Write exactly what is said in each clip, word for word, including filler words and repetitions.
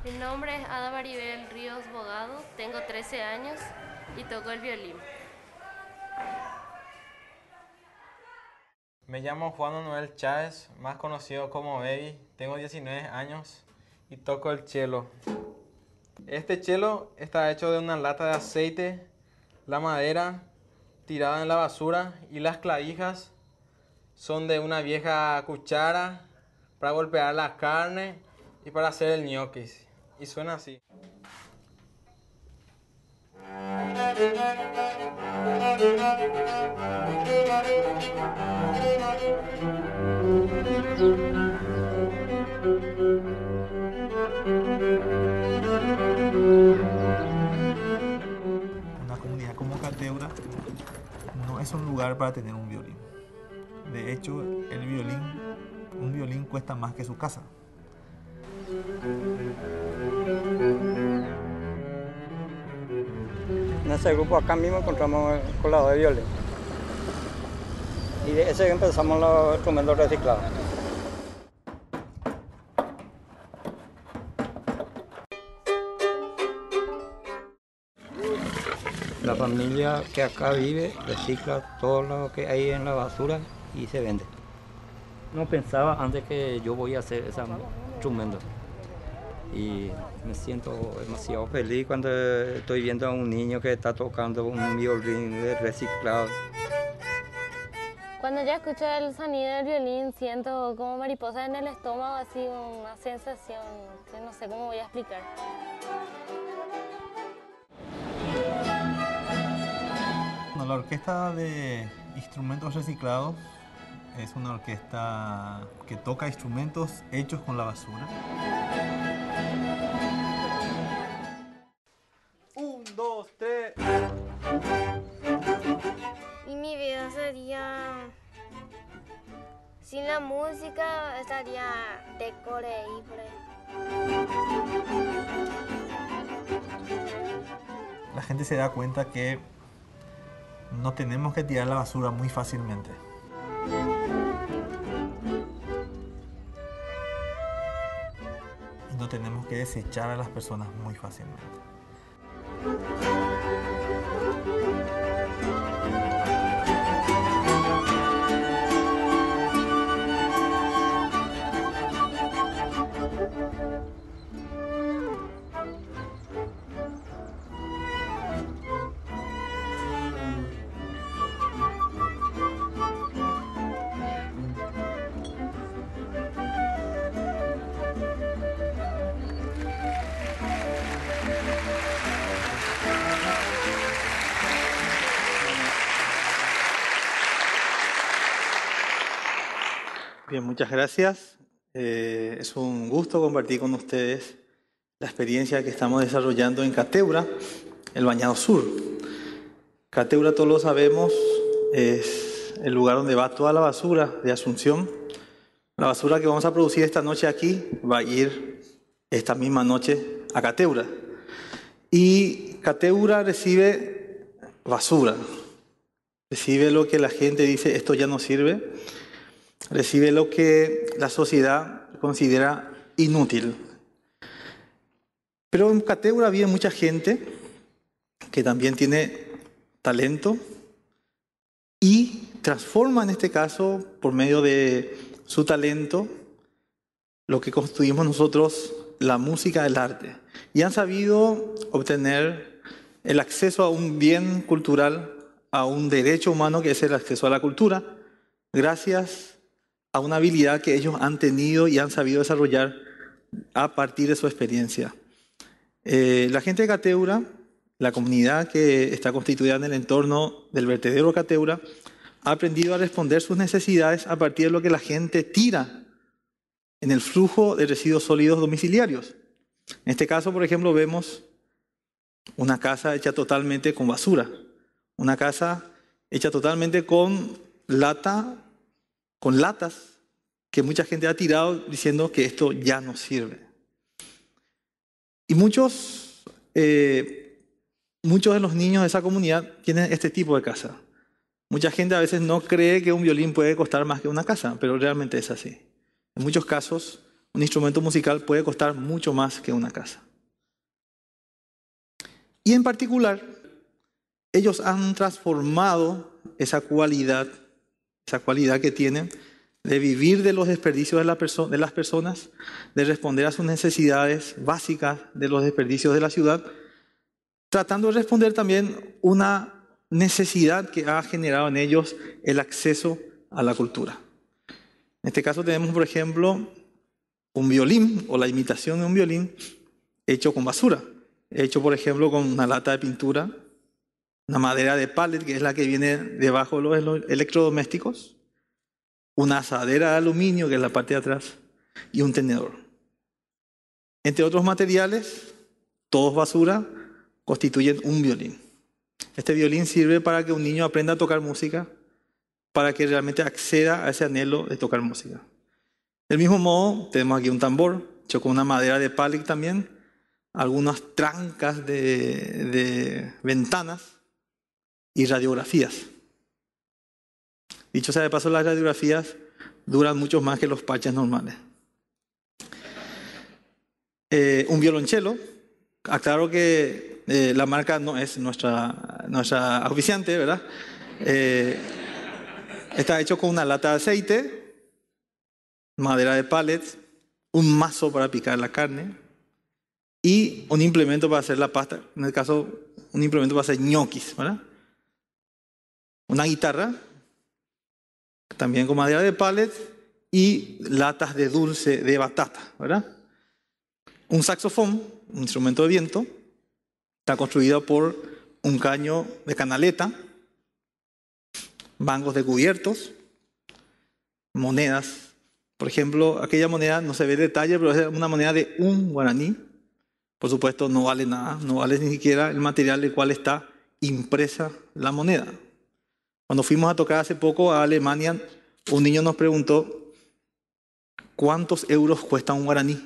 Mi nombre es Ada Maribel Ríos Bogado, tengo trece años y toco el violín. Me llamo Juan Manuel Chávez, más conocido como Baby, tengo diecinueve años y toco el cello. Este cello está hecho de una lata de aceite, la madera tirada en la basura y las clavijas son de una vieja cuchara para golpear la carne y para hacer el ñoquis. Y suena así. Una comunidad como Cateura no es un lugar para tener un violín. De hecho, el violín, un violín cuesta más que su casa. En ese grupo acá mismo encontramos el colado de violín. Y de ese empezamos los instrumentos reciclados. La familia que acá vive recicla todo lo que hay en la basura y se vende. No pensaba antes que yo voy a hacer ese instrumento. Y me siento demasiado feliz cuando estoy viendo a un niño que está tocando un violín reciclado. Cuando ya escucho el sonido del violín siento como mariposas en el estómago, así una sensación que no sé cómo voy a explicar. Bueno, la orquesta de instrumentos reciclados es una orquesta que toca instrumentos hechos con la basura. Un, dos, tres. Y mi vida sería, sin la música estaría de coreíble. La gente se da cuenta que no tenemos que tirar la basura muy fácilmente. Y no tenemos que desechar a las personas muy fácilmente. Bien, muchas gracias. Eh, es un gusto compartir con ustedes la experiencia que estamos desarrollando en Cateura, el Bañado Sur. Cateura, todos lo sabemos, es el lugar donde va toda la basura de Asunción. La basura que vamos a producir esta noche aquí va a ir esta misma noche a Cateura. Y Cateura recibe basura, recibe lo que la gente dice, esto ya no sirve. Recibe lo que la sociedad considera inútil. Pero en Cateura vive mucha gente que también tiene talento y transforma en este caso, por medio de su talento, lo que construimos nosotros, la música del arte. Y han sabido obtener el acceso a un bien cultural, a un derecho humano que es el acceso a la cultura, gracias a una habilidad que ellos han tenido y han sabido desarrollar a partir de su experiencia. Eh, la gente de Cateura, la comunidad que está constituida en el entorno del vertedero Cateura, ha aprendido a responder sus necesidades a partir de lo que la gente tira en el flujo de residuos sólidos domiciliarios. En este caso, por ejemplo, vemos una casa hecha totalmente con basura, una casa hecha totalmente con lata, con latas que mucha gente ha tirado diciendo que esto ya no sirve. Y muchos, eh, muchos de los niños de esa comunidad tienen este tipo de casa. Mucha gente a veces no cree que un violín puede costar más que una casa, pero realmente es así. En muchos casos, un instrumento musical puede costar mucho más que una casa. Y en particular, ellos han transformado esa cualidad, esa cualidad que tienen de vivir de los desperdicios de, la perso- de las personas, de responder a sus necesidades básicas de los desperdicios de la ciudad, tratando de responder también una necesidad que ha generado en ellos el acceso a la cultura. En este caso tenemos, por ejemplo, un violín o la imitación de un violín hecho con basura, hecho, por ejemplo, con una lata de pintura, una madera de pallet, que es la que viene debajo de los electrodomésticos, una asadera de aluminio, que es la parte de atrás, y un tenedor. Entre otros materiales, todos basura, constituyen un violín. Este violín sirve para que un niño aprenda a tocar música, para que realmente acceda a ese anhelo de tocar música. Del mismo modo, tenemos aquí un tambor, hecho con una madera de pallet también, algunas trancas de, de ventanas y radiografías. Dicho sea de paso, las radiografías duran mucho más que los parches normales. Eh, un violonchelo, aclaro que eh, la marca no es nuestra, nuestra auspiciante, ¿verdad? Eh, está hecho con una lata de aceite, madera de pallet, un mazo para picar la carne y un implemento para hacer la pasta, en el caso, un implemento para hacer ñoquis, ¿verdad? Una guitarra, también con madera de pallet y latas de dulce de batata, ¿verdad? Un saxofón, un instrumento de viento, está construido por un caño de canaleta, mangos de cubiertos, monedas. Por ejemplo, aquella moneda no se ve detalle, pero es una moneda de un guaraní. Por supuesto, no vale nada, no vale ni siquiera el material del cual está impresa la moneda. Cuando fuimos a tocar hace poco a Alemania, un niño nos preguntó, ¿cuántos euros cuesta un guaraní?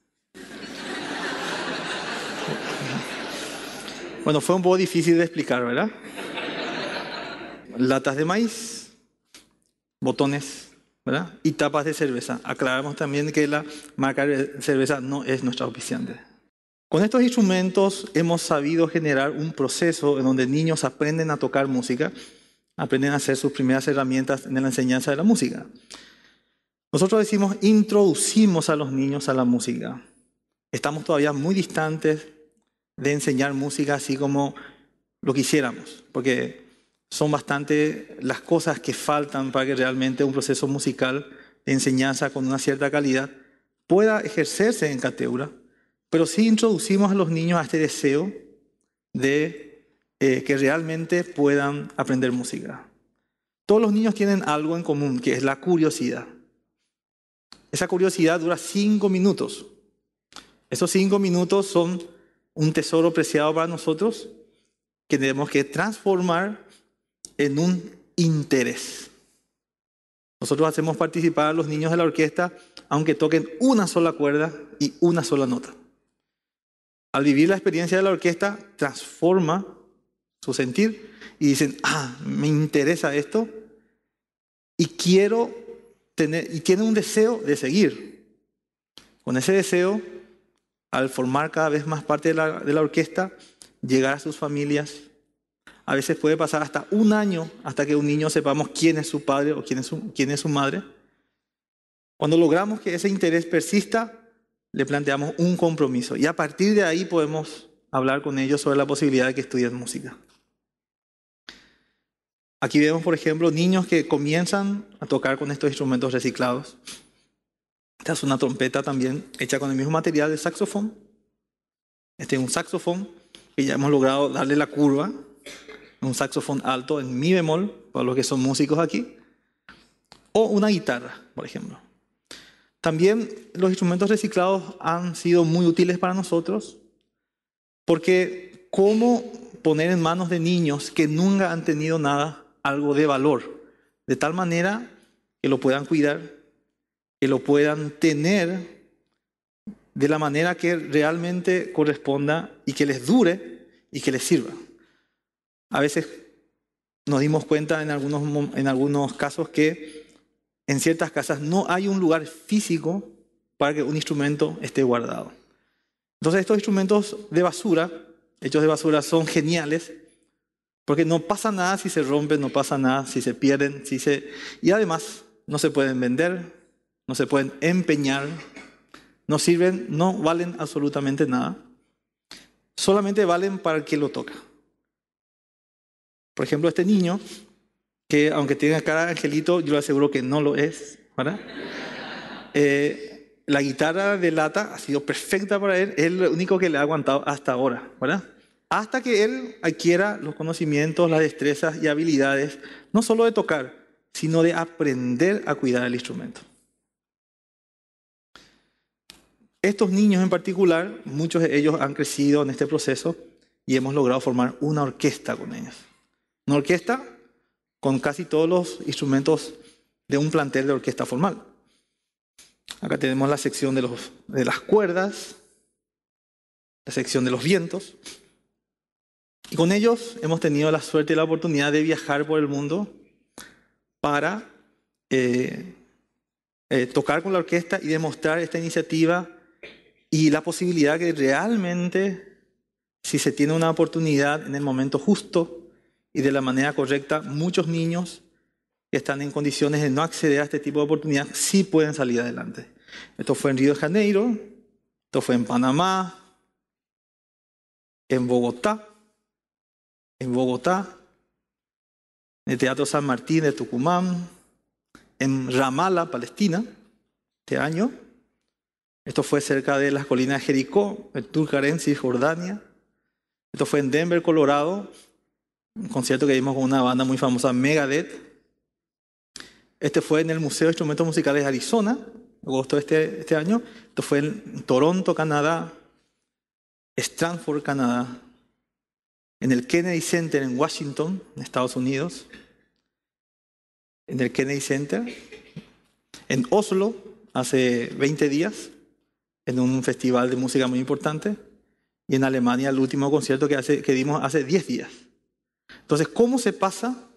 Bueno, fue un poco difícil de explicar, ¿verdad? Latas de maíz, botones, ¿verdad? Y tapas de cerveza. Aclaramos también que la marca de cerveza no es nuestra auspiciante. Con estos instrumentos hemos sabido generar un proceso en donde niños aprenden a tocar música, aprenden a hacer sus primeras herramientas en la enseñanza de la música. Nosotros decimos, introducimos a los niños a la música. Estamos todavía muy distantes de enseñar música así como lo quisiéramos, porque son bastante las cosas que faltan para que realmente un proceso musical de enseñanza con una cierta calidad pueda ejercerse en Cateura, pero sí introducimos a los niños a este deseo de eh, que realmente puedan aprender música. Todos los niños tienen algo en común, que es la curiosidad. Esa curiosidad dura cinco minutos. Esos cinco minutos son un tesoro preciado para nosotros que tenemos que transformar en un interés. Nosotros hacemos participar a los niños de la orquesta aunque toquen una sola cuerda y una sola nota. Al vivir la experiencia de la orquesta, transforma su sentir y dicen, ah, me interesa esto y quiero tener, y tienen un deseo de seguir. Con ese deseo, al formar cada vez más parte de la, de la orquesta, llegar a sus familias. A veces puede pasar hasta un año hasta que un niño sepamos quién es su padre o quién es su, quién es su madre. Cuando logramos que ese interés persista, le planteamos un compromiso y a partir de ahí podemos hablar con ellos sobre la posibilidad de que estudien música. Aquí vemos, por ejemplo, niños que comienzan a tocar con estos instrumentos reciclados. Esta es una trompeta también hecha con el mismo material del saxofón. Este es un saxofón que ya hemos logrado darle la curva. Un saxofón alto en mi bemol, para los que son músicos aquí. O una guitarra, por ejemplo. También los instrumentos reciclados han sido muy útiles para nosotros porque cómo poner en manos de niños que nunca han tenido nada, algo de valor, de tal manera que lo puedan cuidar, que lo puedan tener de la manera que realmente corresponda y que les dure y que les sirva. A veces nos dimos cuenta en algunos, en algunos casos que en ciertas casas no hay un lugar físico para que un instrumento esté guardado. Entonces estos instrumentos de basura, hechos de basura, son geniales porque no pasa nada si se rompen, no pasa nada si se pierden, si se... y además no se pueden vender, no se pueden empeñar, no sirven, no valen absolutamente nada. Solamente valen para el que lo toca. Por ejemplo, este niño, que aunque tenga cara de angelito, yo le aseguro que no lo es, ¿verdad? Eh, la guitarra de lata ha sido perfecta para él, es lo único que le ha aguantado hasta ahora, ¿verdad? Hasta que él adquiera los conocimientos, las destrezas y habilidades, no solo de tocar, sino de aprender a cuidar el instrumento. Estos niños en particular, muchos de ellos han crecido en este proceso y hemos logrado formar una orquesta con ellos. Una orquesta con casi todos los instrumentos de un plantel de orquesta formal. Acá tenemos la sección de, los, de las cuerdas, la sección de los vientos. Y con ellos hemos tenido la suerte y la oportunidad de viajar por el mundo para eh, eh, tocar con la orquesta y demostrar esta iniciativa y la posibilidad que realmente, si se tiene una oportunidad en el momento justo y de la manera correcta, muchos niños que están en condiciones de no acceder a este tipo de oportunidad sí pueden salir adelante. Esto fue en Río de Janeiro, esto fue en Panamá, en Bogotá, en Bogotá, en el Teatro San Martín de Tucumán, en Ramallah, Palestina, este año. Esto fue cerca de las colinas de Jericó, en Tulkarem, Cisjordania. Esto fue en Denver, Colorado, un concierto que dimos con una banda muy famosa, Megadeth. Este fue en el Museo de Instrumentos Musicales de Arizona, agosto de este, este año. Esto fue en Toronto, Canadá, Stratford, Canadá, en el Kennedy Center en Washington, en Estados Unidos, en el Kennedy Center, en Oslo, hace veinte días, en un festival de música muy importante, y en Alemania el último concierto que, hace, que dimos hace diez días. Entonces, ¿cómo se pasa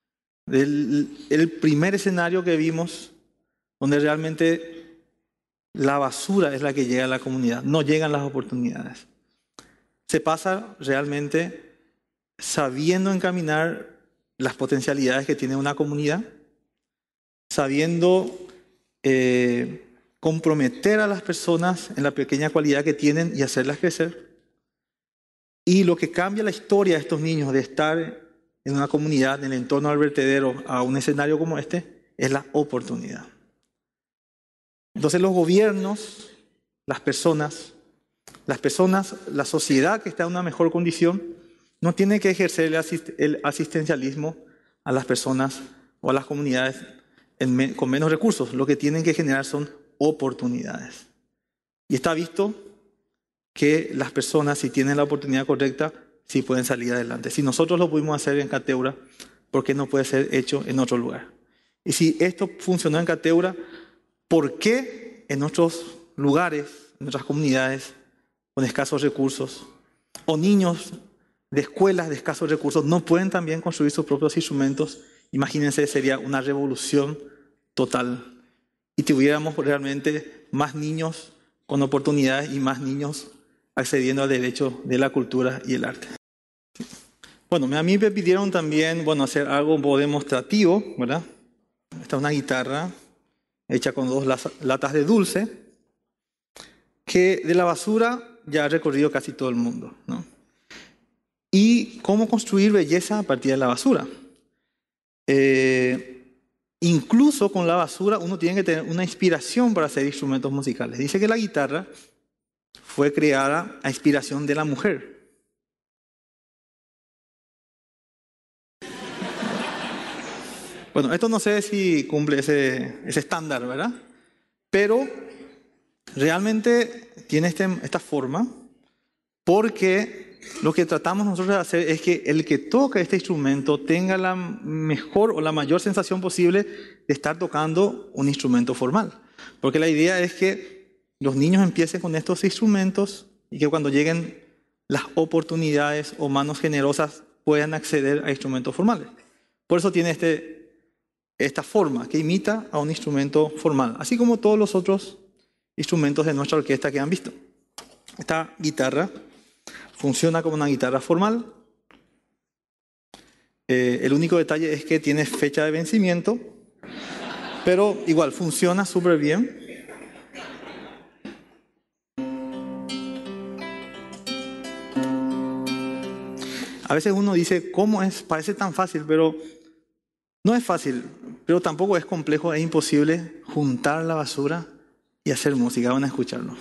del el primer escenario que vimos, donde realmente la basura es la que llega a la comunidad, no llegan las oportunidades? Se pasa realmente sabiendo encaminar las potencialidades que tiene una comunidad, sabiendo eh, comprometer a las personas en la pequeña cualidad que tienen y hacerlas crecer. Y lo que cambia la historia de estos niños de estar en una comunidad, en el entorno del vertedero, a un escenario como este, es la oportunidad. Entonces los gobiernos, las personas, las personas, la sociedad que está en una mejor condición, no tiene que ejercer el, asist el asistencialismo a las personas o a las comunidades en me con menos recursos. Lo que tienen que generar son oportunidades. Y está visto que las personas, si tienen la oportunidad correcta, sí pueden salir adelante. Si nosotros lo pudimos hacer en Cateura, ¿por qué no puede ser hecho en otro lugar? Y si esto funcionó en Cateura, ¿por qué en otros lugares, en otras comunidades con escasos recursos, o niños de escuelas de escasos recursos, no pueden también construir sus propios instrumentos? Imagínense, sería una revolución total. Y tuviéramos realmente más niños con oportunidades y más niños accediendo al derecho de la cultura y el arte. Bueno, a mí me pidieron también, bueno, hacer algo un poco demostrativo, ¿verdad? Esta es una guitarra hecha con dos latas de dulce, que de la basura ya ha recorrido casi todo el mundo, ¿no? Y cómo construir belleza a partir de la basura. Eh, incluso con la basura uno tiene que tener una inspiración para hacer instrumentos musicales. Dice que la guitarra fue creada a inspiración de la mujer. Bueno, esto no sé si cumple ese, ese estándar, ¿verdad? Pero realmente tiene este, esta forma porque lo que tratamos nosotros de hacer es que el que toca este instrumento tenga la mejor o la mayor sensación posible de estar tocando un instrumento formal. Porque la idea es que los niños empiecen con estos instrumentos y que cuando lleguen las oportunidades o manos generosas puedan acceder a instrumentos formales. Por eso tiene este, esta forma que imita a un instrumento formal, así como todos los otros instrumentos de nuestra orquesta que han visto. Esta guitarra funciona como una guitarra formal. Eh, el único detalle es que tiene fecha de vencimiento, pero igual funciona súper bien. A veces uno dice, ¿cómo es? Parece tan fácil, pero no es fácil, pero tampoco es complejo, es imposible juntar la basura y hacer música. Van a escucharlo.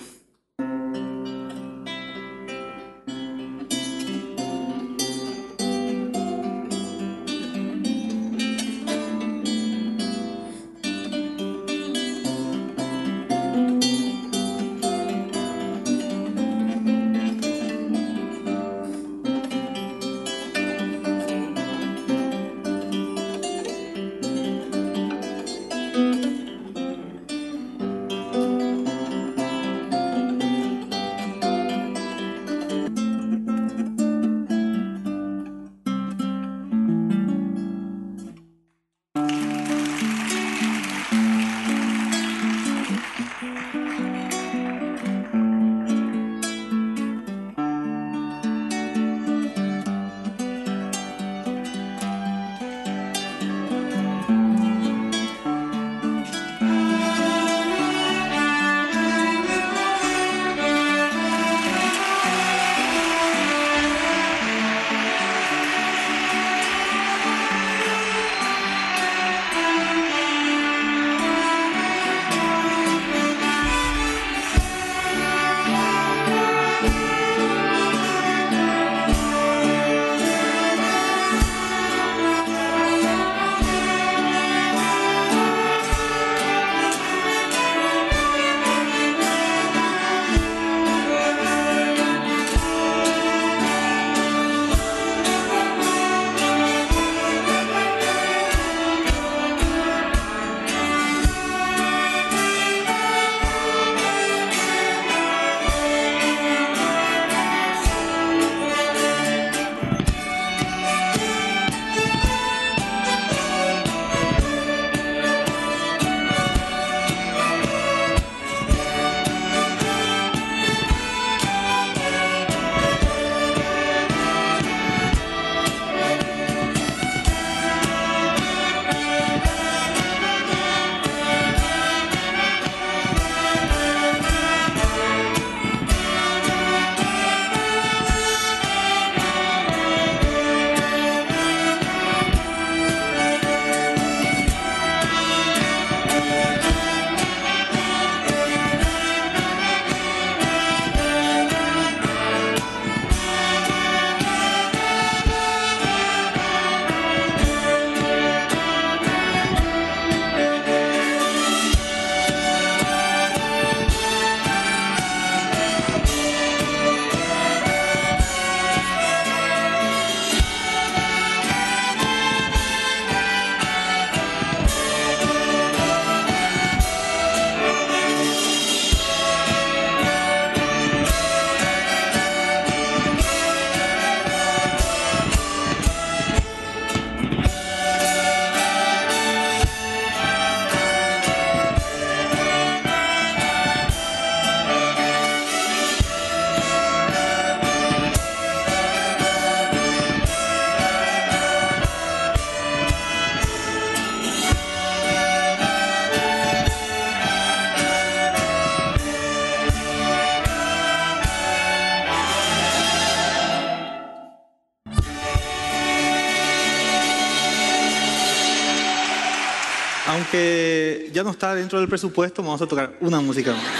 Aunque ya no está dentro del presupuesto, vamos a tocar una música más.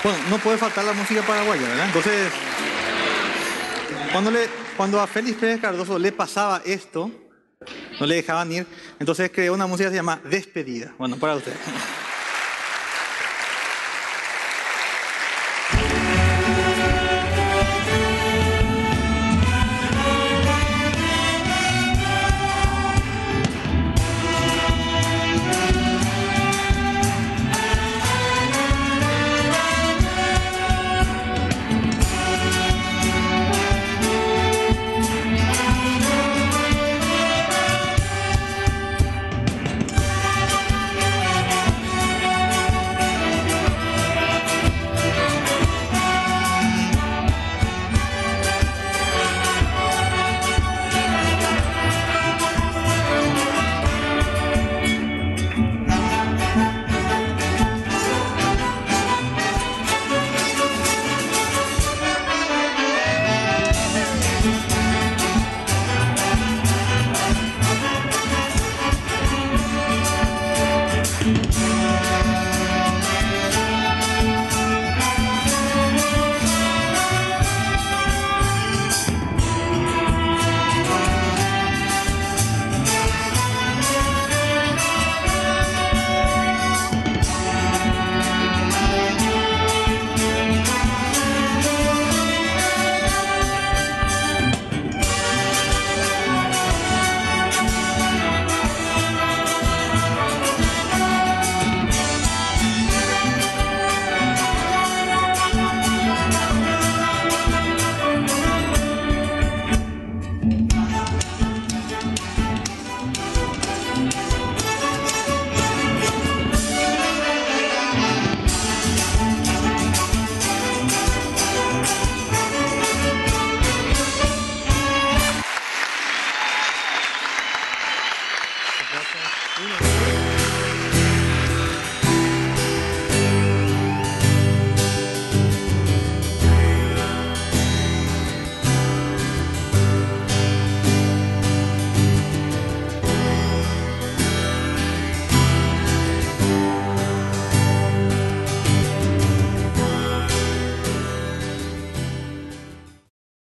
Bueno, no puede faltar la música paraguaya, ¿verdad? Entonces, cuando, le, cuando a Félix Pérez Cardoso le pasaba esto, no le dejaban ir, entonces creó una música que se llama Despedida. Bueno, para usted.